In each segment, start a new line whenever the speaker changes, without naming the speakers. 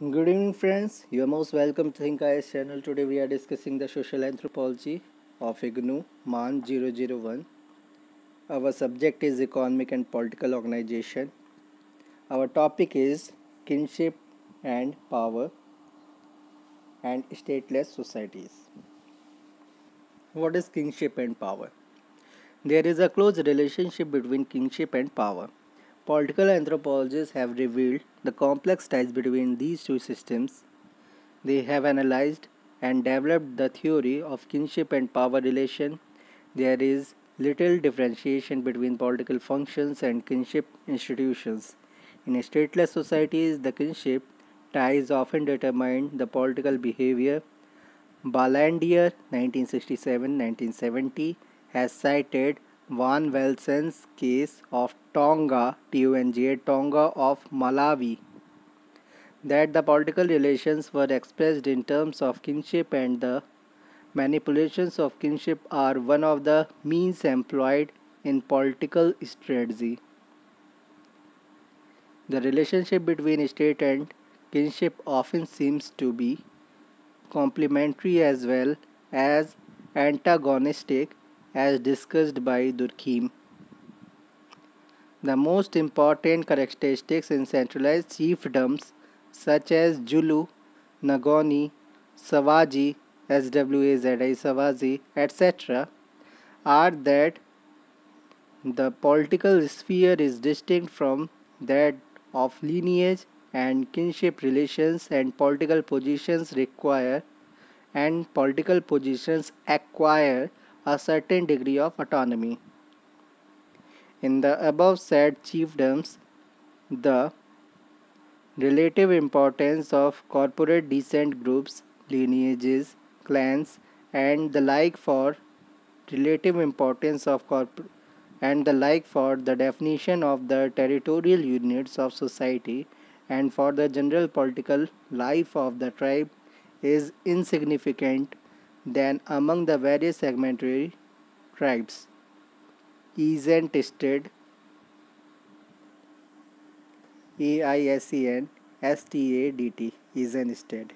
Good evening, friends. You are most welcome to Think IS channel. Today we are discussing the social anthropology of IGNOU MAN 001. Our subject is economic and political organization. Our topic is kinship and power and stateless societies. What is kinship and power? There is a close relationship between kinship and power. Political anthropologists have revealed the complex ties between these two systems. They have analyzed and developed the theory of kinship and power relation. There is little differentiation between political functions and kinship institutions. In stateless societies, the kinship ties often determine the political behavior. Ballandier 1967-1970 has cited Van Velsen's case of Tonga, Tonga of Malawi, that the political relations were expressed in terms of kinship and the manipulations of kinship are one of the means employed in political strategy. The relationship between state and kinship often seems to be complementary as well as antagonistic, as discussed by Durkheim. The most important characteristics in centralized chiefdoms such as Julu, Nagoni, Savaji, Swazi, Savaji, etc., are that the political sphere is distinct from that of lineage and kinship relations, and political positions acquire a certain degree of autonomy. In the above said chiefdoms, the relative importance of corporate descent groups, lineages, clans, and the like for relative importance of for the definition of the territorial units of society and for the general political life of the tribe is insignificant than among the various segmentary tribes. Eisen tested AISEN Eisenstadt.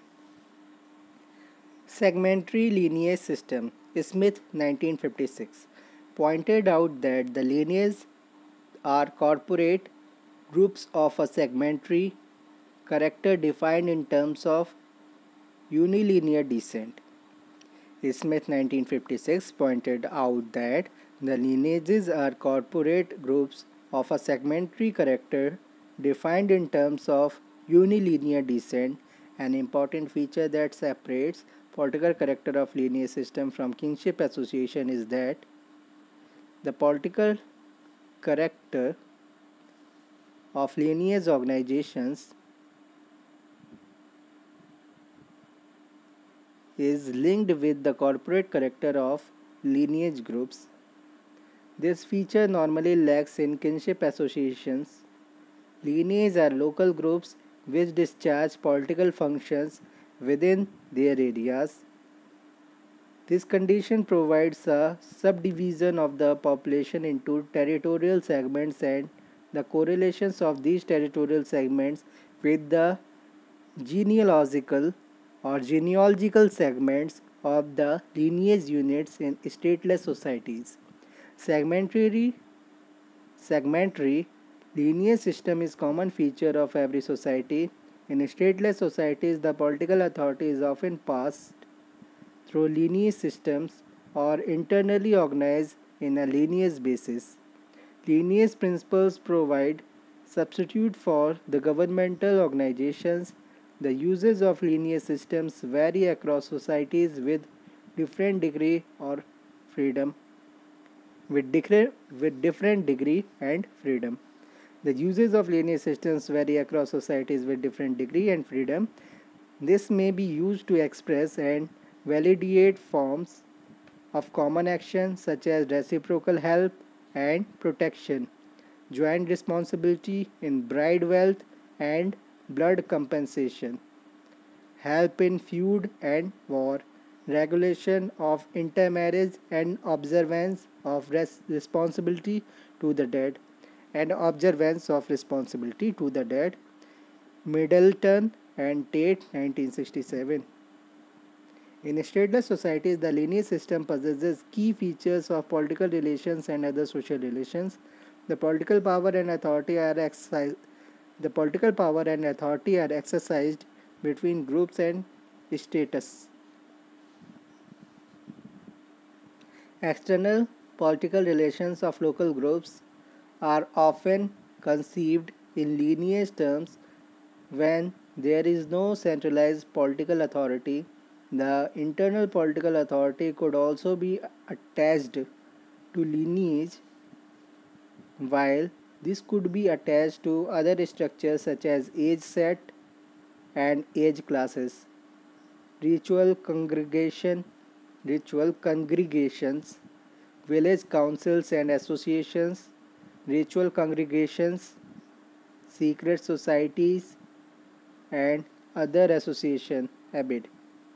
Segmentary lineage system. Smith 1956 pointed out that the lineages are corporate groups of a segmentary character defined in terms of unilinear descent. Smith 1956 pointed out that the lineages are corporate groups of a segmentary character defined in terms of unilinear descent. An important feature that separates political character of lineage system from kinship association is that the political character of lineage organizations is linked with the corporate character of lineage groups. This feature normally lacks in kinship associations. Lineages are local groups which discharge political functions within their areas. This condition provides a subdivision of the population into territorial segments and the correlations of these territorial segments with the genealogical segments of the lineage units in stateless societies. Segmentary lineage system is common feature of every society. In stateless societies, the political authority is often passed through lineage systems or internally organized in a lineage basis. Lineage principles provide substitute for the governmental organizations. The uses of lineage systems vary across societies with different degree or freedom. With different degree and freedom. The uses of lineage systems vary across societies with different degree and freedom. This may be used to express and validate forms of common action such as reciprocal help and protection, joint responsibility in bride wealth and blood compensation, help in feud and war, regulation of intermarriage and observance of responsibility to the dead, Middleton and Tate 1967. In stateless societies, the lineage system possesses key features of political relations and other social relations. The political power and authority are exercised between groups and status. External political relations of local groups are often conceived in lineage terms when there is no centralized political authority. The internal political authority could also be attached to lineage, while this could be attached to other structures such as age set and age classes. Ritual congregation, ritual congregations, village councils and associations, ritual congregations, secret societies, and other association abid.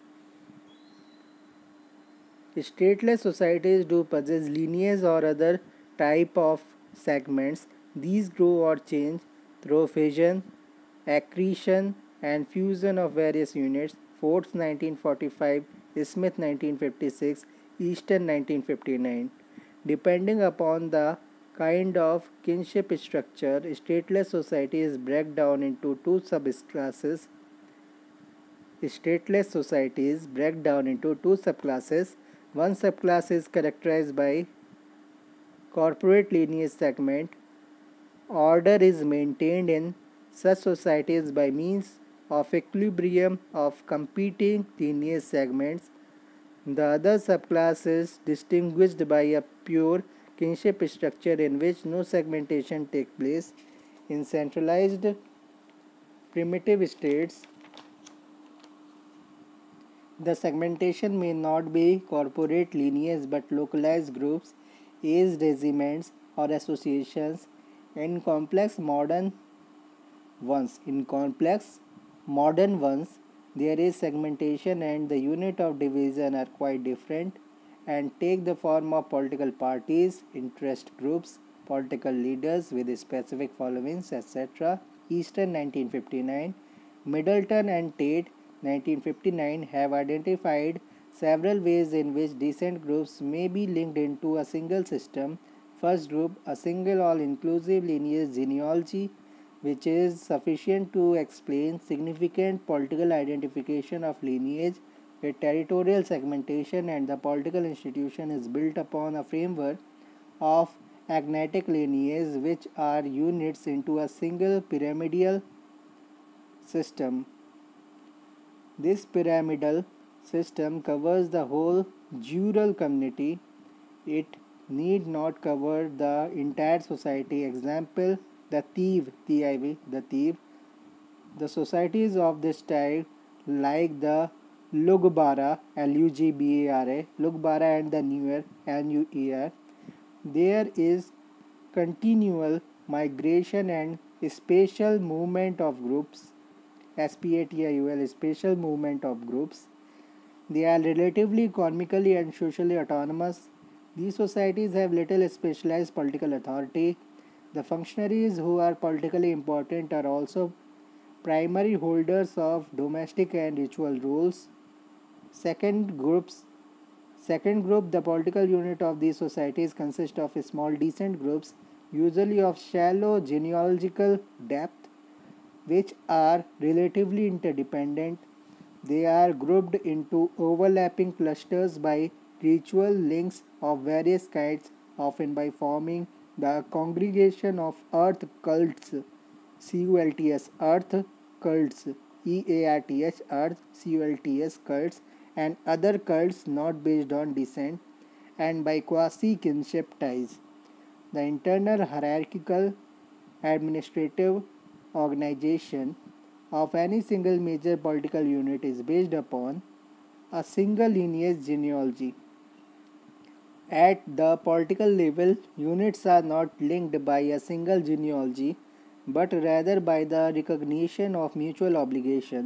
Stateless societies do possess lineage or other type of segments. These grow or change through fission, accretion, and fusion of various units. Forts 1945, Smith 1956, Easton 1959. Depending upon the kind of kinship structure, stateless societies break down into two subclasses. Stateless societies break down into two subclasses. One subclass is characterized by corporate lineage segment. Order is maintained in such societies by means of equilibrium of competing lineage segments. The other subclass is distinguished by a pure kinship structure in which no segmentation takes place. In centralized primitive states, the segmentation may not be corporate lineage but localized groups, age regiments, or associations. In complex modern ones, there is segmentation and the unit of division are quite different and take the form of political parties, interest groups, political leaders with specific followings, etc. Easton 1959, Middleton and Tate 1959 have identified several ways in which descent groups may be linked into a single system. First group, a single all-inclusive lineage genealogy, which is sufficient to explain significant political identification of lineage with territorial segmentation, and the political institution is built upon a framework of agnatic lineage, which are units into a single pyramidal system. This pyramidal system covers the whole jural community. It need not cover the entire society. Example, the thief. The societies of this type, like the Lugbara, Lugbara and the Nuer, there is continual migration and spatial movement of groups. SPATIUL, spatial movement of groups. They are relatively economically and socially autonomous. These societies have little specialized political authority. The functionaries who are politically important are also primary holders of domestic and ritual rules. Second group, the political unit of these societies consists of small descent groups, usually of shallow genealogical depth, which are relatively interdependent. They are grouped into overlapping clusters by ritual links of various kinds, often by forming the congregation of earth cults, CULTS, earth cults, EARTH, earth, CULTS, cults, and other cults not based on descent, and by quasi-kinship ties. The internal hierarchical administrative organization of any single major political unit is based upon a single lineage genealogy. At the political level, units are not linked by a single genealogy, but rather by the recognition of mutual obligation.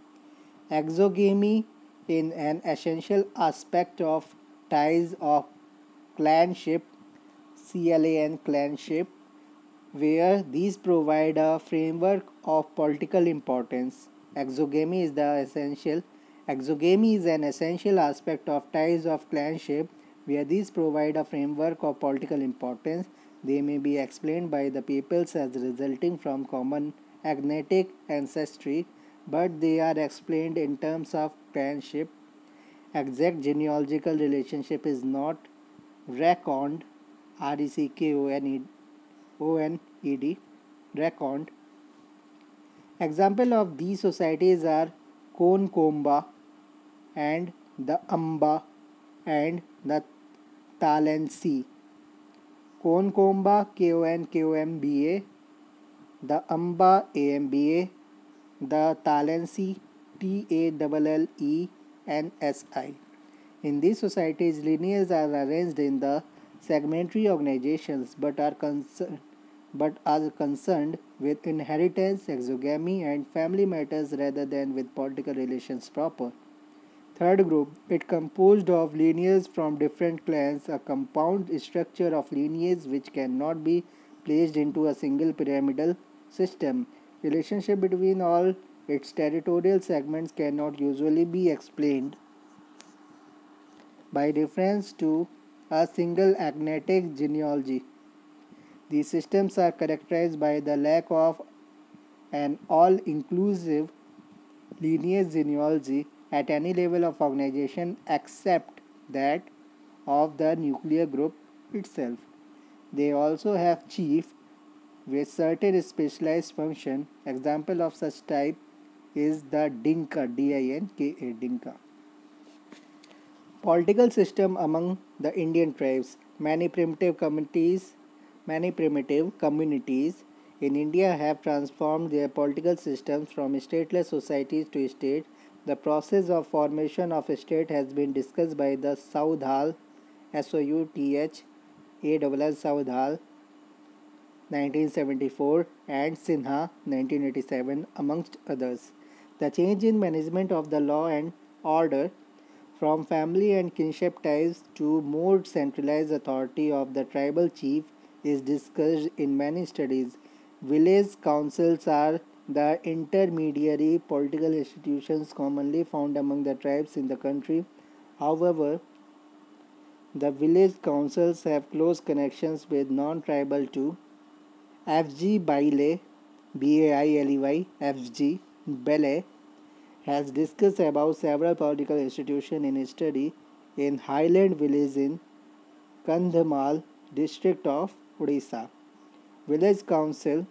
Exogamy is an essential aspect of ties of clanship, CLAN clanship, where these provide a framework of political importance. Exogamy is the essential. Exogamy is an essential aspect of ties of clanship where these provide a framework of political importance. They may be explained by the peoples as resulting from common agnatic ancestry, but they are explained in terms of clanship. Exact genealogical relationship is not reckoned, reckoned, reckoned. Example of these societies are Konkomba and the Amba and the Talensi. Konkomba Konkomba, the Amba Amba, the Talensi Tallensi. In these societies, lineages are arranged in the segmentary organizations but are concerned with inheritance, exogamy, and family matters rather than with political relations proper. Third group, it composed of lineages from different clans, a compound structure of lineages which cannot be placed into a single pyramidal system. Relationship between all its territorial segments cannot usually be explained by reference to a single agnatic genealogy. These systems are characterized by the lack of an all-inclusive lineage genealogy at any level of organization except that of the nuclear group itself. They also have chief with certain specialized function. Example of such type is the Dinka, D-I-N-K-A, Dinka. Political system among the Indian tribes. Many primitive communities in India have transformed their political systems from stateless societies to state. The process of formation of a state has been discussed by the Southall, Southall, Southall, 1974 and Sinha, 1987, amongst others. The change in management of the law and order from family and kinship ties to more centralized authority of the tribal chief is discussed in many studies. Village councils are the intermediary political institutions commonly found among the tribes in the country. However, the village councils have close connections with non-tribal too. F.G. Bailey, Bailey, F.G. Bailey has discussed about several political institutions in his study in Highland Village in Kandhamal district of Odisha. Village Council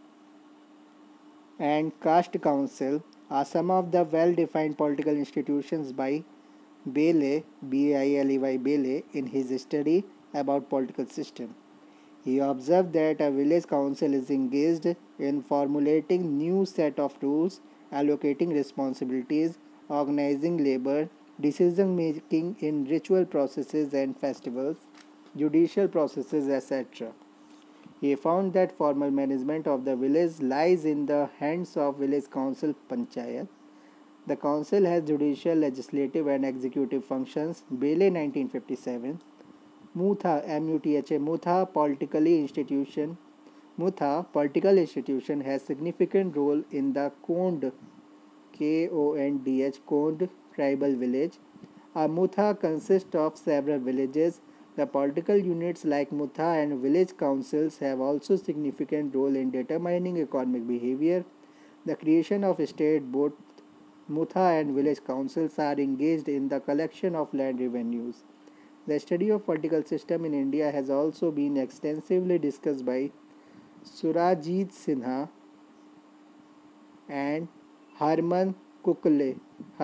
and Caste Council are some of the well-defined political institutions by Bailey, Bailey, in his study about political system. He observed that a village council is engaged in formulating new set of rules, allocating responsibilities, organizing labor, decision making in ritual processes and festivals, judicial processes, etc. He found that formal management of the village lies in the hands of village council panchayat. The council has judicial, legislative and executive functions. Bailey, 1957. Mutha, M-U-T-H-A, Mutha political institution has significant role in the Kondh, Kondh, Kondh tribal village. A Mutha consists of several villages. The political units like Mutha and village councils have also significant role in determining economic behavior. The creation of state, both Mutha and village councils are engaged in the collection of land revenues. The study of political system in India has also been extensively discussed by Surajit Sinha and Harman Kulke,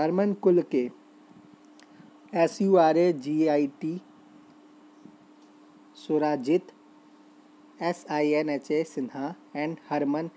Suragit, Surajit, Sinha Sinha and Harman,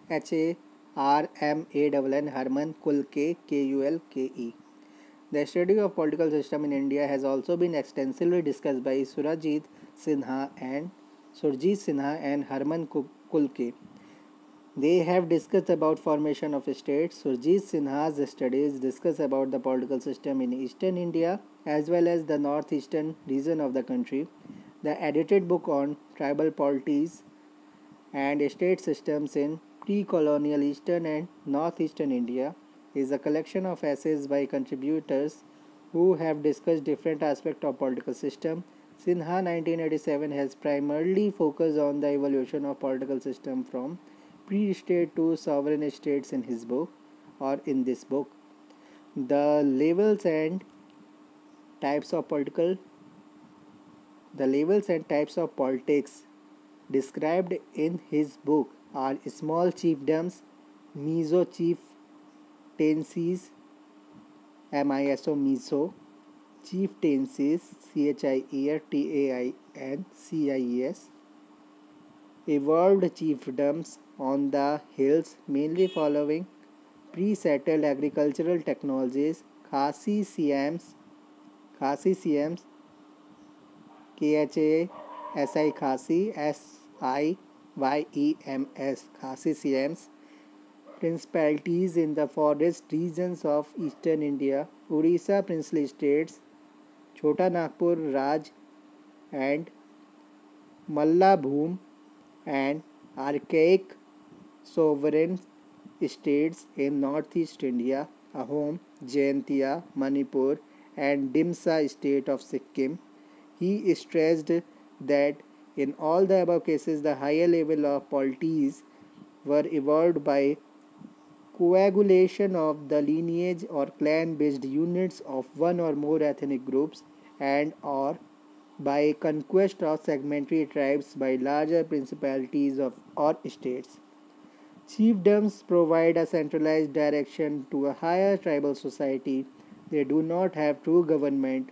Harman Kulke, Kulke. The study of political system in India has also been extensively discussed by Surajit Sinha and Harman Kulke. They have discussed about formation of states. Surjit Sinha's studies discuss about the political system in eastern India as well as the northeastern region of the country. The edited book on tribal polities and state systems in pre-colonial eastern and northeastern India is a collection of essays by contributors who have discussed different aspects of political system. Sinha 1987 has primarily focused on the evolution of political system from pre-state to sovereign states in his book or in this book. The levels and types of political the levels and types of politics described in his book are small chiefdoms, meso chieftaincies, miso, chieftaincies, chiertaincies, evolved chiefdoms on the hills, mainly following pre-settled agricultural technologies, Khasi Siams, KHASI Khasi, SIYEMS, Khasi Siams, principalities in the forest regions of eastern India, Odisha princely states, Chota Nagpur Raj and Mallabhum, and archaic sovereign states in northeast India, Ahom, Jaintia, Manipur, and Dimsa state of Sikkim. He stressed that in all the above cases, the higher level of polities were evolved by coagulation of the lineage or clan-based units of one or more ethnic groups and or by conquest of segmentary tribes by larger principalities of or states. Chiefdoms provide a centralized direction to a higher tribal society. They do not have true government.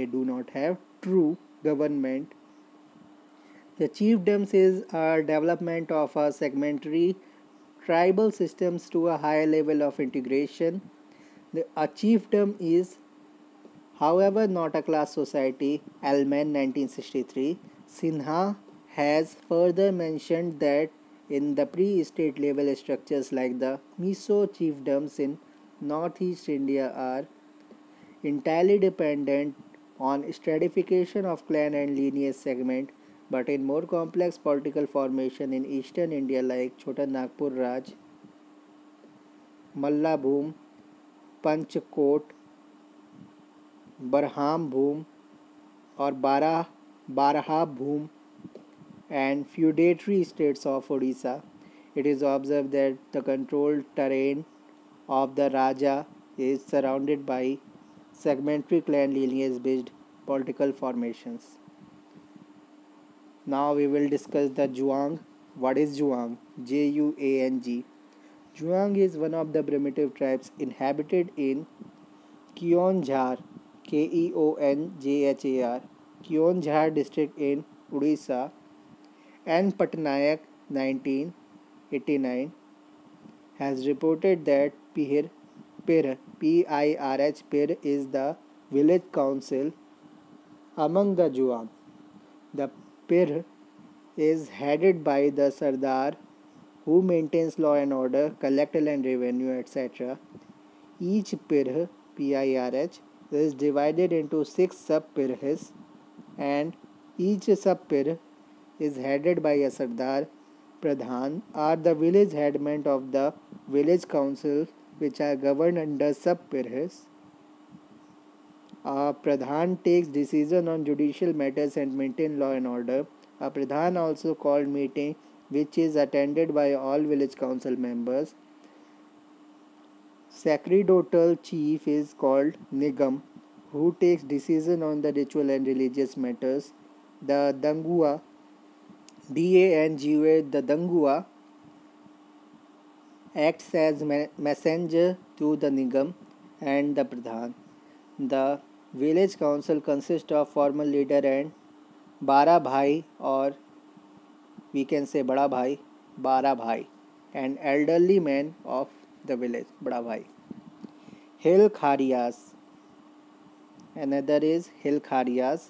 The chiefdoms is a development of a segmentary tribal systems to a higher level of integration. A chiefdom is, however, not a class society. Elman 1963. Sinha has further mentioned that in the pre-state level structures like the Miso chiefdoms in northeast India are entirely dependent on stratification of clan and lineage segment, but in more complex political formation in eastern India like Chota Nagpur Raj, Mallabhum, Panchkot, Barham Bhum or Baraha Bhum and feudatory states of Odisha, it is observed that the controlled terrain of the Raja is surrounded by segmentary clan lineage based political formations. Now we will discuss the Zhuang. What is Zhuang? Juang. Zhuang is one of the primitive tribes inhabited in Keonjhar, Keonjhar, Keonjhar district in Odisha, and Patnaik 1989 has reported that Pir, Pir is the village council among the Zhuang. The Pir is headed by the Sardar who maintains law and order, collect land revenue, etc. Each Pir, PIRH, is divided into 6 sub-Pirhs and each sub-Pir is headed by a Sardar. Pradhan are the village headmen of the village councils which are governed under sub-Pirhs. A Pradhan takes decision on judicial matters and maintain law and order. A Pradhan also called meeting which is attended by all village council members. Sacerdotal chief is called Nigam who takes decision on the ritual and religious matters. The Dangua, DANGUA, the Dangua acts as messenger to the Nigam and the Pradhan. The village council consists of formal leader and Bara Bhai, or we can say Bada Bhai, Bara Bhai, and elderly men of the village, Bada Bhai. Hill Kharias. Another is Hill Kharias,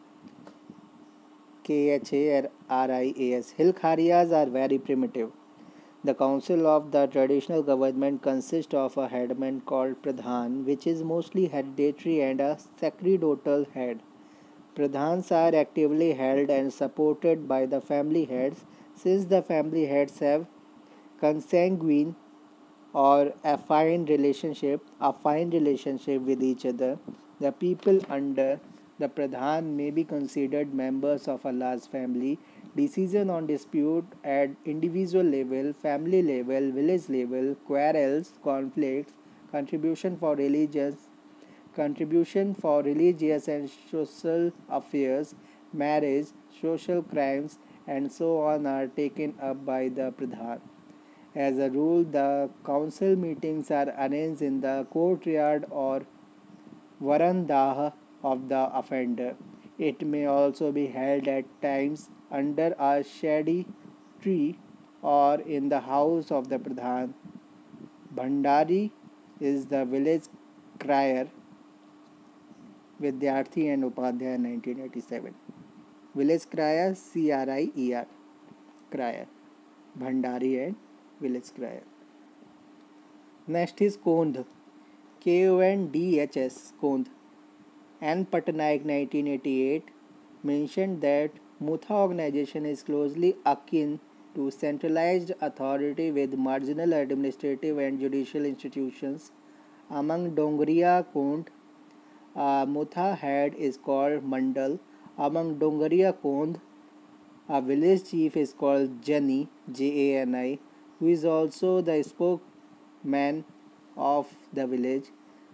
Kharias. Hill Kharias are very primitive. The council of the traditional government consists of a headman called Pradhan, which is mostly hereditary, and a sacerdotal head. Pradhans are actively held and supported by the family heads, since the family heads have consanguine or a fine relationship with each other. The people under the Pradhan may be considered members of a large family. Decision on dispute at individual level, family level, village level, quarrels, conflicts, contribution for religious contribution for religious and social affairs, marriage, social crimes, and so on are taken up by the Pradhan. As a rule, the council meetings are arranged in the courtyard or varandah of the offender. It may also be held at times under a shady tree or in the house of the Pradhan. Bhandari is the village crier Vidyarthi and Upadhyay 1987. Village crier CRIER crier Bhandari and village crier. Next is Kondh KONDHS Kondh. N. Patnaik 1988 mentioned that Mutha organization is closely akin to centralized authority with marginal administrative and judicial institutions. Among Dongriya Kondh, a Mutha head is called Mandal. Among Dongriya Kondh, a village chief is called Jani, Jani, who is also the spokesman of the village.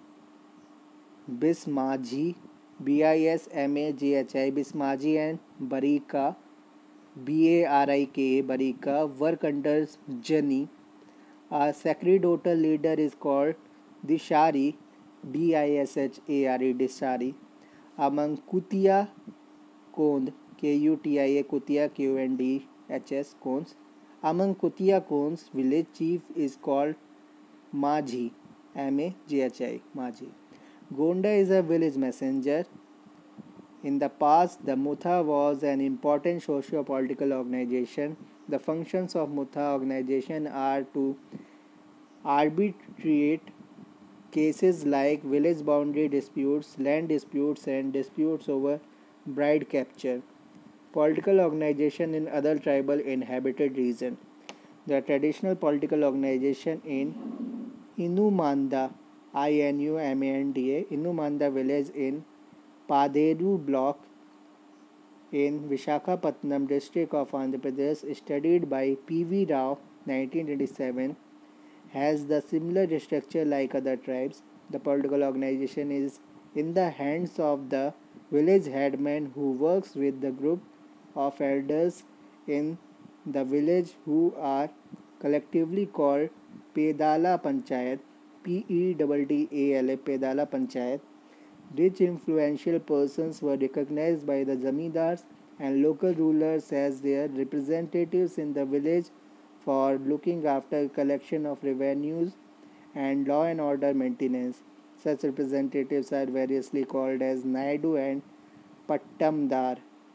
Bismaji, Bismaji, Bismaji and Barika, Barika, Barika work under Jani. A sacerdotal leader is called Dishari, Dishare, Dishari. Among Kutia Kondh, Kutia, Kutia, Kondhs, Kondhs. Among Kutia Kondhs, village chief is called Majhi, Maji, Majhi. Gonda is a village messenger. In the past, the Mutha was an important socio-political organization. The functions of Mutha organization are to arbitrate cases like village boundary disputes, land disputes, and disputes over bride capture. Political organization in other tribal inhabited region. The traditional political organization in Inumanda, Inumanda, Inumanda village in Paderu block in Vishakhapatnam district of Andhra Pradesh, studied by P.V. Rao 1987, has the similar structure like other tribes. The political organization is in the hands of the village headman who works with the group of elders in the village who are collectively called Pedala Panchayat, Peddala, Pedala Panchayat. Rich influential persons were recognized by the zamindars and local rulers as their representatives in the village for looking after collection of revenues and law and order maintenance. Such representatives are variously called as Naidu and Pattamdar,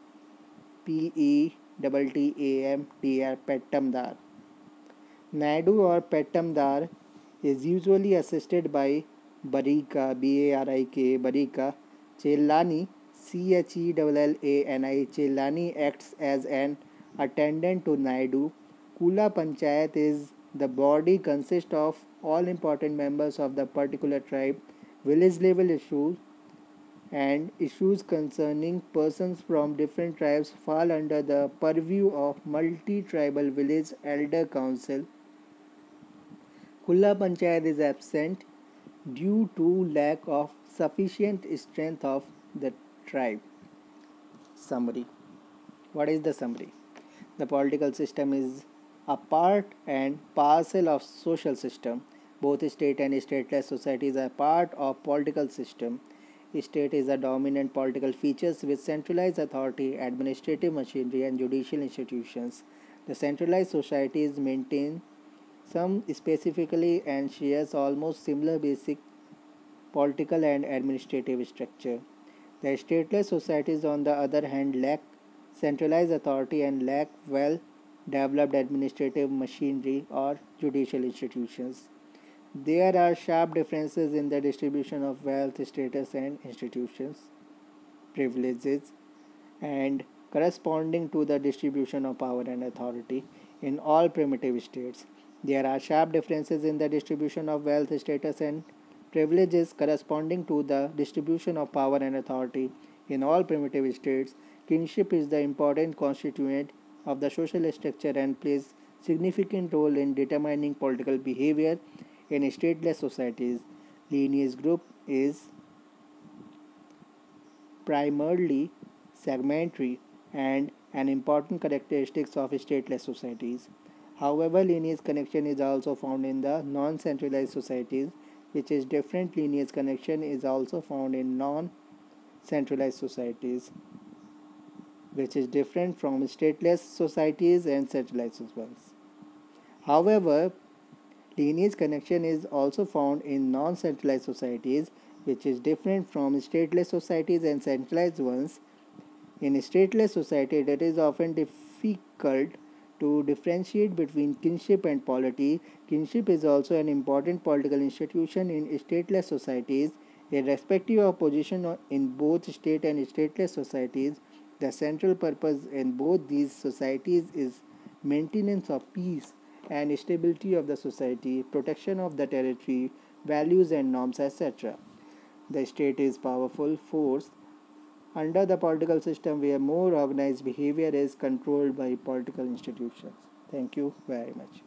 Pettamdar, Pettamdar. Naidu or Pettamdar is usually assisted by Barika, Barika, Barika. Chellani, Chellani, Chellani acts as an attendant to Naidu. Kula Panchayat is the body consists of all important members of the particular tribe. Village level issues and issues concerning persons from different tribes fall under the purview of multi-tribal village elder council. Kula Panchayat is absent due to lack of sufficient strength of the tribe. Summary. What is the summary? The political system is a part and parcel of social system. Both state and stateless societies are part of political system. State is a dominant political features with centralized authority, administrative machinery and judicial institutions. The centralized societies maintain some specifically and shares almost similar basic political and administrative structure. The stateless societies on the other hand lack centralized authority and lack well developed administrative machinery or judicial institutions. There are sharp differences in the distribution of wealth, status, and institutions, privileges, and corresponding to the distribution of power and authority in all primitive states. There are sharp differences in the distribution of wealth, status, and privileges corresponding to the distribution of power and authority. In all primitive states, kinship is the important constituent of the social structure and plays significant role in determining political behavior. In stateless societies, lineage group is primarily segmentary and an important characteristic of stateless societies. However, lineage connection is also found in the non-centralized societies, which is different. Lineage connection is also found in non-centralized societies, which is different from stateless societies and centralized ones. However, lineage connection is also found in non-centralized societies, which is different from stateless societies and centralized ones. In a stateless society, it is often difficult to differentiate between kinship and polity. Kinship is also an important political institution in stateless societies. Irrespective of position in both state and stateless societies, the central purpose in both these societies is maintenance of peace and stability of the society, protection of the territory, values and norms, etc. The state is powerful force under the political system where more organized behavior is controlled by political institutions. Thank you very much.